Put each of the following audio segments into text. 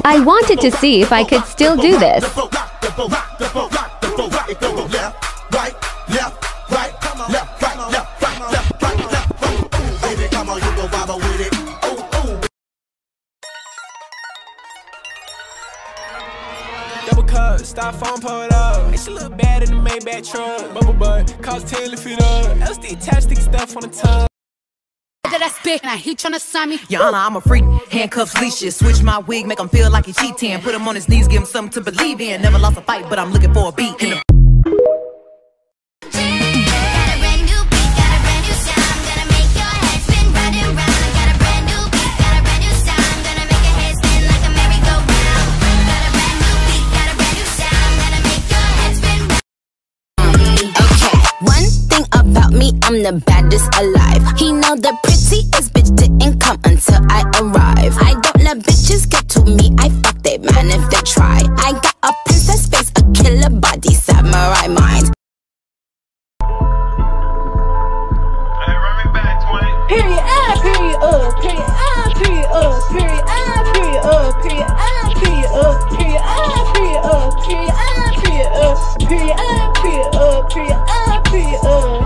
I wanted to see if I could still do this. Double cup, styrofoam pull up. Makes you look bad in the Maybach truck. Bubble butt, cost 10 lift it up. LSD tastic stuff on the tub. That's big, and he tryna sign me. Your Honor, I'm a freak. Handcuffs, leashes. Switch my wig, make him feel like he cheating. Put him on his knees, give him something to believe in. Never lost a fight, but I'm looking for a beat. In the I'm the baddest alive. He know the prettiest bitch didn't come until I arrive. I don't let bitches get to me, I fuck they man if they try. I got a princess face, a killer body, samurai mind. Hey, run me back, 20. Period, period, period, period, period, period, period, period, period, period, period, period.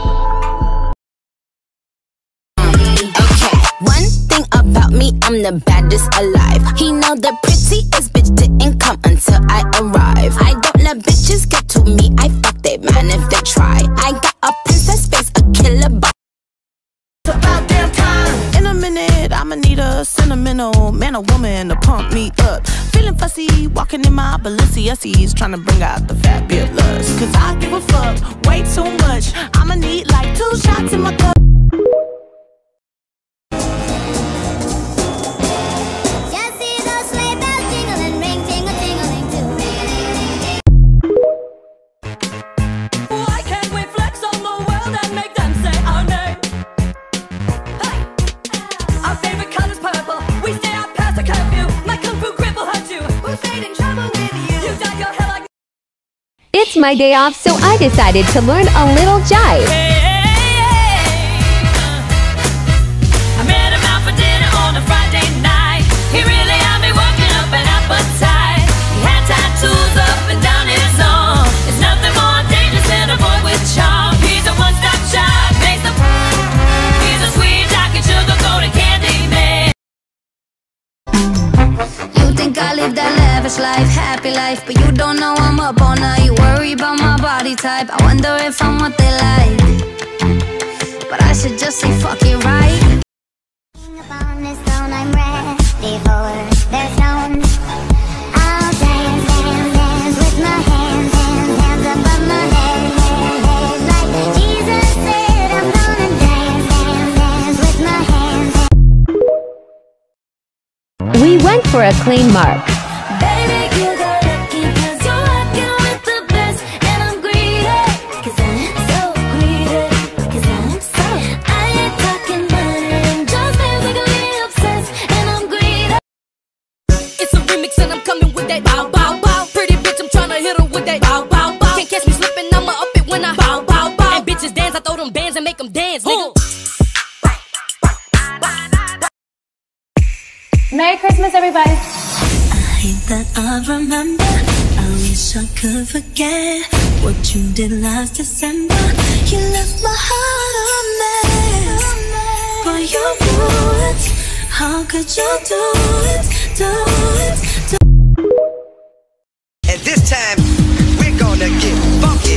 One thing about me, I'm the baddest alive. He know the prettiest bitch didn't come until I arrive. I don't let bitches get to me, I fuck they man if they try. I got a princess face, a killer body. It's about damn time. In a minute, I'ma need a sentimental man or woman to pump me up. Feeling fussy, walking in my Balenciennes, trying to bring out the fabulous. Cause I give a fuck way too much. I'ma need like 2 shots in my cup. It's my day off, so I decided to learn a little jive. I met him out for dinner on a Friday night. He really had me working up an appetite. He had tattoos up and down his arm. There's nothing more dangerous than a boy with charm. He's a one-stop shop, makes the he's a sweet talking sugar coated candy man. You think I live that lavish life, happy life, but you don't know I'm up all night. You worry about my body type, I wonder if I'm what they like. But I should just say fuck it, right? Upon this throne, I'm ready for their stones. I'll dance, dance, dance with my hands, hands, hands above my head, head, head. Like Jesus said, I'm gonna dance, dance, dance with my hands, hands. We went for a clean mark. Baby, you got lucky 'cause you're rocking with the best. And I'm greedy 'cause I'm so greedy. 'Cause I'm so I ain't talking money, I'm just physically obsessed. And I'm greedy. It's a remix and I'm coming with that bow bow bow. Pretty bitch, I'm tryna hit her with that bow bow bow. Can't catch me slipping, I'ma up it when I bow bow bow. And bitches dance, I throw them bands and make them dance, nigga. Merry Christmas, everybody. I hate that I remember. I wish I could forget what you did last December. You left my heart a mess, but you blew it. How could you do it, do it, do it? And this time, we're gonna get funky.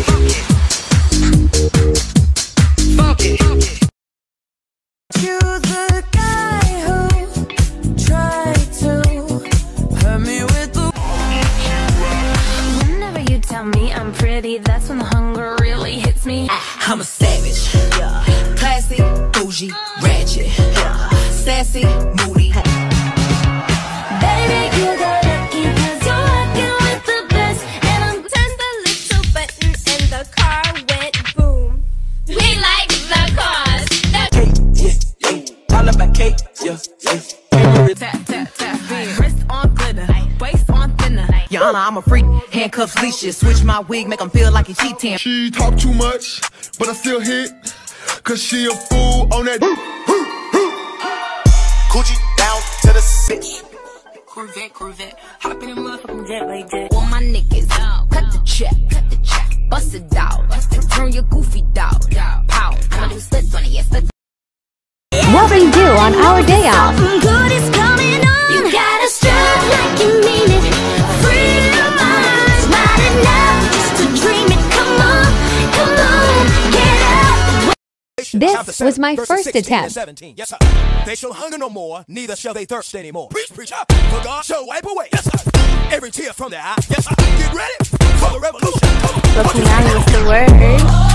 Funky. You the guy who tried to hurt me with the. Whenever you tell me I'm pretty, that's when the hunger really hits me. I'm a savage, yeah. Classy, bougie, ratchet, yeah. Sassy, moody. Baby, you got lucky 'cause you're rocking with the best. And I'm turned the little button and the car went boom. We like the cars. Cake, yeah, yeah. All about cake, yeah, yeah. Tap, tap, tap, wrist on glitter, waist on thinner. Your Honor, I'm a freak. Handcuffs, leashes. Switch my wig, make him feel like he cheating. She talk too much, but I still hit. Cause she a fool on that. Coochie down to the bitch. Corvette. Hop in a motherfucking jet like that. All my niggas, cut the check, bust it out, turn your goofy dog, pow. I'ma do splits on it, yes, splits. What we do on our day off. Something good is coming on. You gotta strut like you mean it. Free your mind. It's not enough just to dream it. Come on, get up. This was my first attempt. Yes, sir. They shall hunger no more, neither shall they thirst anymore. Preach, for God shall wipe away. Yes, sir. Every tear from their eye. Yes, sir. Get ready for the revolution. Looking at you with the word.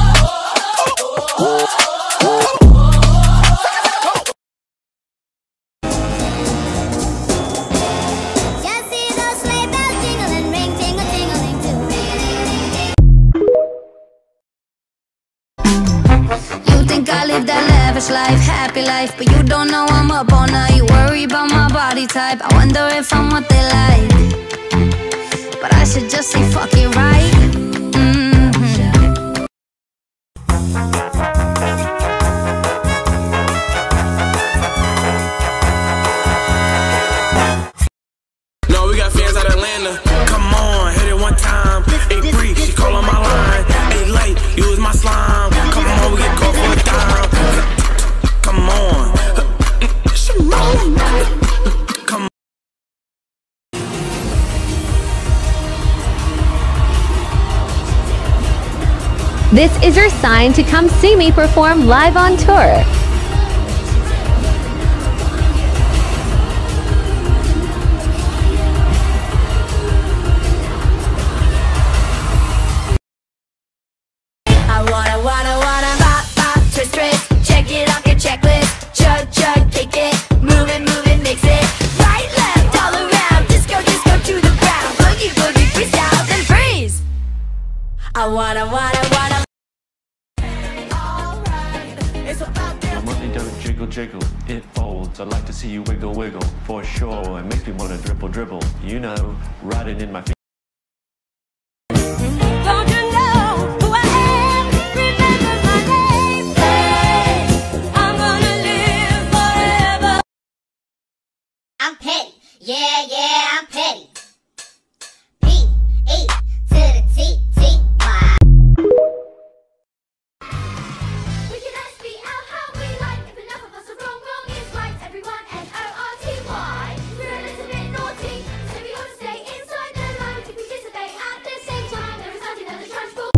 I live that lavish life, happy life, but you don't know I'm up all night. Worry about my body type, I wonder if I'm what they like. But I should just say fuck it, right? No, we got fans out of Atlanta. Come on, hit it one time. Ain't free, she call on my line. Ain't late, use my slime. Come on, we get caught for a dime. Come on. Come on. This is your sign to come see me perform live on tour. Check it off your checklist. Chug, kick it. Move it, mix it. Right, left, all around. Disco to the ground. Boogie, freestyle, then freeze. I wanna. My money don't jiggle, it folds. I'd like to see you wiggle, for sure. It makes me wanna dribble. You know, riding in my feet. I'm petty, yeah, I'm petty. P-E to the T-T-Y. We can ask me out how we like. If enough of us are wrong is right. Everyone N-O-R-T-Y. We're a little bit naughty, so we ought to stay inside the lines. If we participate at the same time, there is nothing that is transformed.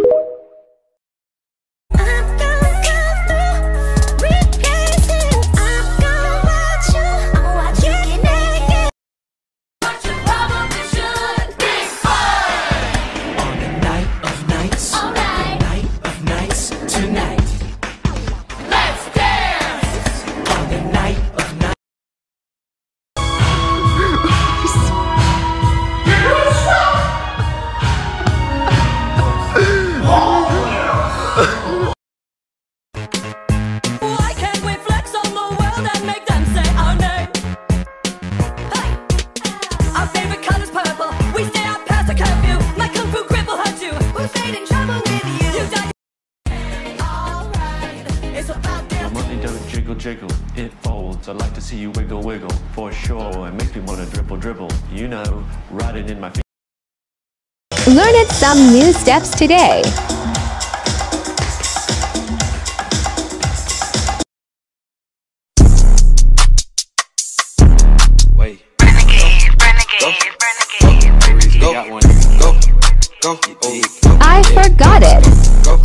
Jiggle, it folds. I'd like to see you wiggle, for sure. It makes me wanna dribble. You know, riding in my feet. Learn some new steps today. Wait. Go. I forgot it. Go.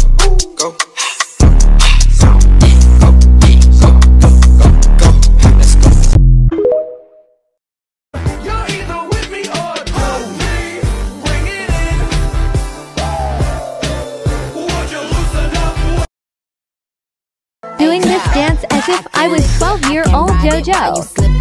Doing this dance as if I was 12-year-old JoJo.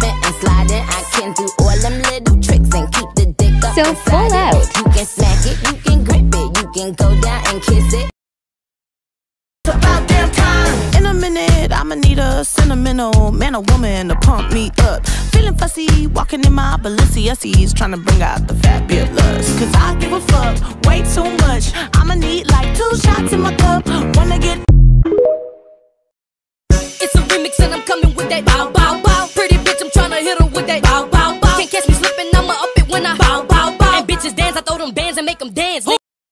So full out. You can smack it, you can grip it, you can go down and kiss it. It's about damn time. In a minute, I'ma need a sentimental man or woman to pump me up. Feeling fussy, walking in my Balenciennes, trying to bring out the fabulous. Cause I give a fuck way too much. I'ma need like 2 shots in my cup. Wanna get It's a remix and I'm coming with that bow, bow, bow. Pretty bitch, I'm tryna hit her with that bow, bow, bow. Can't catch me slipping, I'ma up it when I bow, bow, bow. And bitches dance, I throw them bands and make them dance.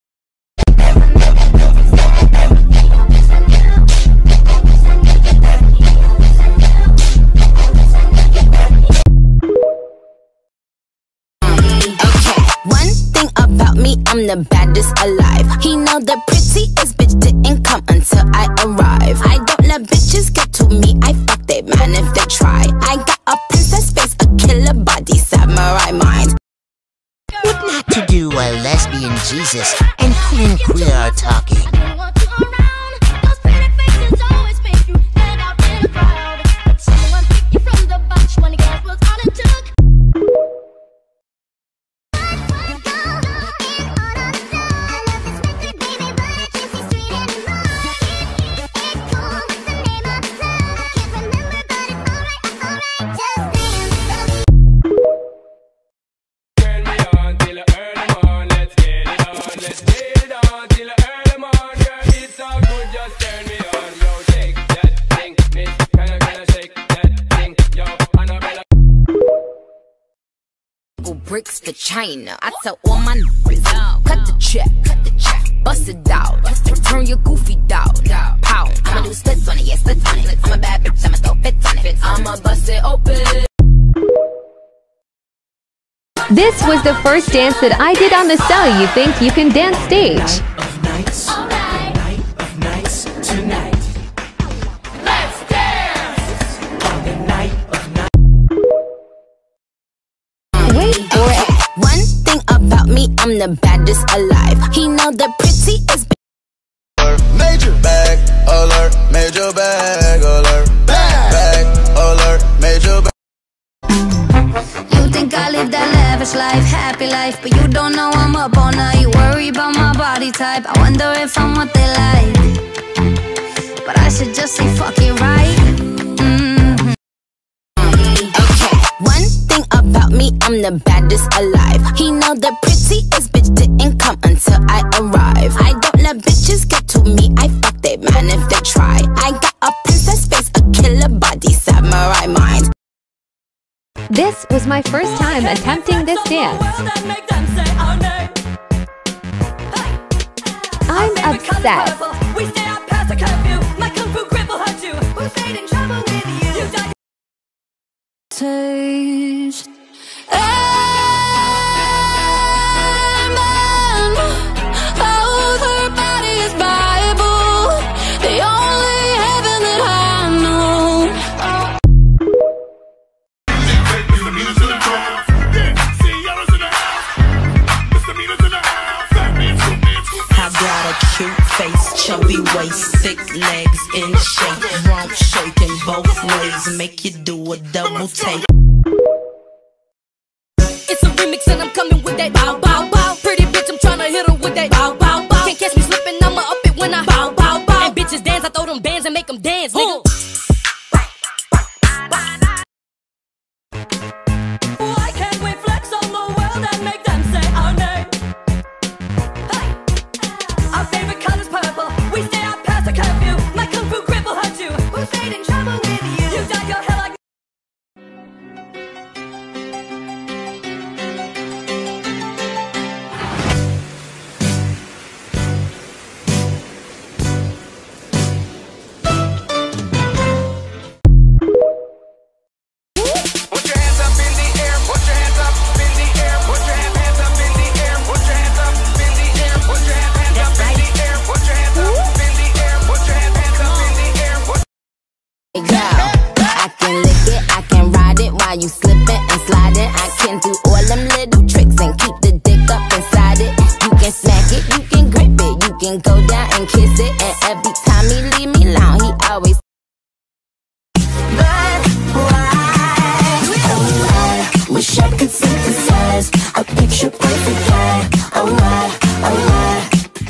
I'm the baddest alive. He know the prettiest bitch didn't come until I arrive. I don't let bitches get to me, I fuck they man if they try. I got a princess face, a killer body, samurai mind. What not to do while lesbian Jesus and queen queer are talking? Bricks to China. I tell all my niggas, cut the check, bust it out, turn your goofy dog, pow. I'ma do splits on it, yeah, splits on it. I'm a bad bitch, I'ma throw fits on it. I'ma bust it open. This was the first dance that I did on the So You Think You Can Dance stage. Night of nights tonight. Let's dance on the night of nights. Wait for it. One thing about me, I'm the baddest alive. He know the prettiest major bag alert, major bag alert, bag alert, major bag. You think I live that lavish life, happy life, but you don't know I'm up all night. You worry about my body type. I wonder if I'm what they like, but I should just say fuck it, right? One thing about me, I'm the baddest alive. He know the prettiest bitch didn't come until I arrive. I don't let bitches get to me, I fuck they man if they try. I got a princess face, a killer body, samurai mind. This was my first time attempting this dance. I'm obsessed. We stay out past the curfew. My kung fu grip will hurt you. Who stayed in trouble with you? You died. Taste. Chubby waist, thick legs in shape, rump shaking both ways, make you do a double take. It's a remix and I'm coming with that bow, bow, bow. Pretty bitch, I'm tryna hit her with that bow, bow, bow. Can't catch me slipping, I'ma up it when I bow, bow, bow. And bitches dance, I throw them bands and make them dance, nigga. Why can't we flex on the world and make them say our name? Our favorite color's purple. We stay out past the curfew. My kung fu grip will hurt you. Who stayed in trouble with you? You dyed your hair like. Put your hands up in the air. Put your hands up in the air. Put your hands up in the air. Put your hands up in the air. Put your hands up in the air. Put your hands up in the air. Put your hands up in the air. Hey girl, I can lick it, I can ride it while you slipping and sliding. I can do all them little tricks and keep the dick up inside it. You can smack it, you can grip it, you can go down and kiss it. And every time he leave me alone, he always. But why? Oh, I wish I could synthesize a picture perfect guy. Oh, why?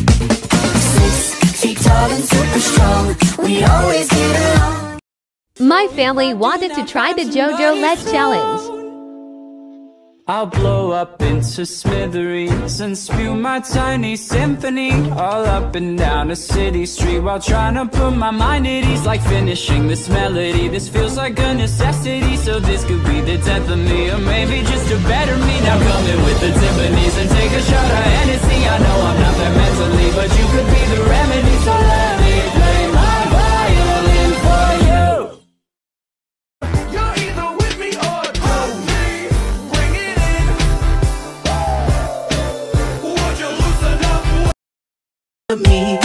6 feet tall and super strong. We always get along. My family wanted to try the JoJo Let's Challenge. I'll blow up into smithereens and spew my tiny symphony all up and down a city street while trying to put my mind at ease. Like finishing this melody, this feels like a necessity. So this could be the death of me, or maybe just a better me. Now come in with the Tiffany's and take a shot of Hennessy. I know I'm not there mentally, but you could be the remedy. So let me play my violin for you. You're either with me or against me. Bring it in. Would you loosen up? Me.